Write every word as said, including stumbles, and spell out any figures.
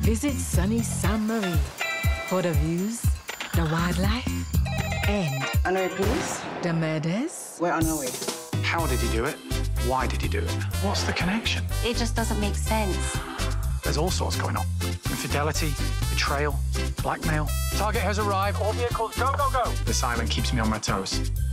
Visit sunny San Marie for the views, the wildlife, and... On our way, please. The murders. We're on our way. How did he do it? Why did he do it? What's the connection? It just doesn't make sense. There's all sorts going on. Infidelity, betrayal, blackmail. Target has arrived. All vehicles, go, go, go. This island keeps me on my toes.